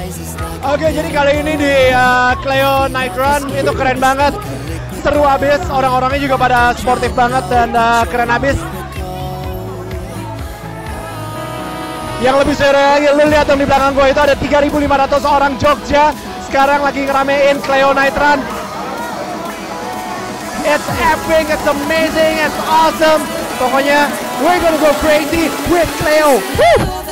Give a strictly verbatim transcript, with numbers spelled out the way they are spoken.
Oke, jadi kali ini di uh, Cleo Night Run itu keren banget, seru abis, orang-orangnya juga pada sportif banget dan uh, keren abis. Yang lebih seru lagi, lu lihat dong di belakang gue itu ada tiga ribu lima ratus orang Jogja sekarang lagi ngeramein Cleo Night Run. It's epic, it's amazing, it's awesome. Pokoknya we're gonna go crazy with Cleo. Woo!